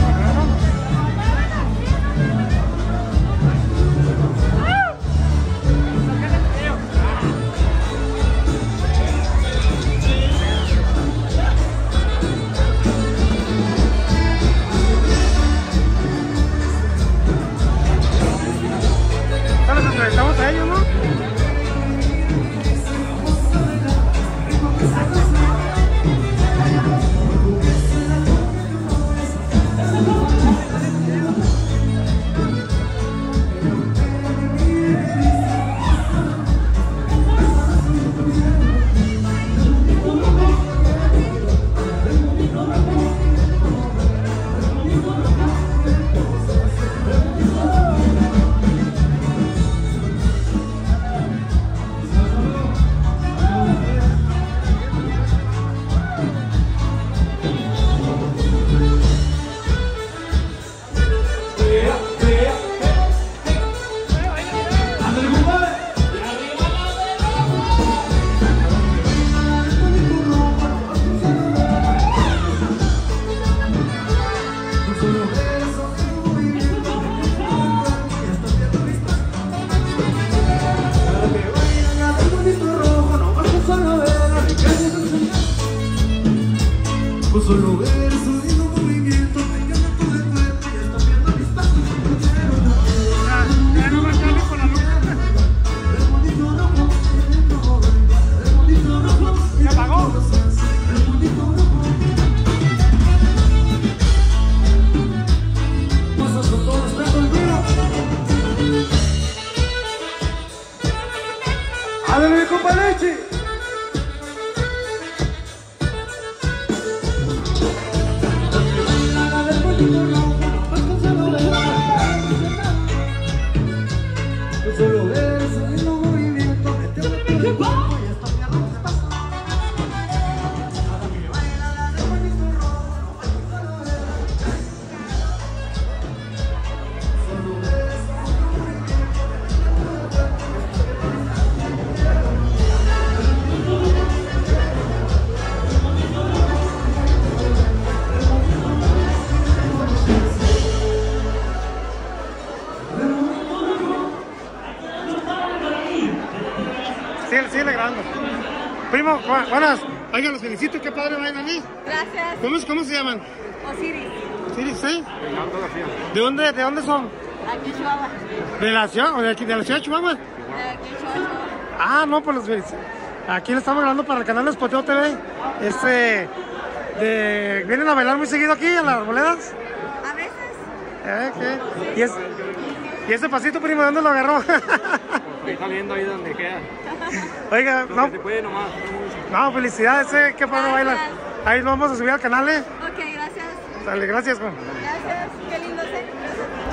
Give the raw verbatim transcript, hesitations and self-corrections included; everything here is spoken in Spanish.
Estamos a ellos, ¿no? Solo ver su lindo movimiento, me encanta todo el cuerpo, ya está viendo mis pasos. Ya no va a salir con la luz. El bonito rojo, el bonito rojo, ¿Se apagó? el bonito rojo. Pasas con todo respeto el mío. ¡Ándale, mi compa Leche! Solo ver su lindo movimiento, me tengo que ir, ya está mi arroz de paso. Ahora que baila la del bonito rojo, solo ver. Solo ver su lindo Sí, sigue grabando. Primo, bu- buenas. Oigan, los felicito, qué padre bailan ahí. Gracias. ¿Cómo, ¿Cómo se llaman? Osiris, ¿Sí? ¿Sí? ¿De dónde, ¿De dónde son? aquí en Chihuahua. ¿De la ciudad? ¿O de aquí, de la ciudad de Chihuahua? De aquí en Chihuahua. Ah, no, pues los felicito. Aquí le estamos grabando para el canal de Spoteo T V. Este, de, ¿vienen a bailar muy seguido aquí en las arboledas? A veces. ¿Eh? ¿Qué? ¿Y, es, ¿Y ese pasito, primo, de dónde lo agarró? Está viendo ahí donde queda. Oiga, Lo no, que se puede nomás. no, felicidades, eh, qué padre bailan. Ahí lo vamos a subir al canal, eh. Ok, gracias. Dale, gracias, Juan. Gracias. Qué lindo ser. Gracias.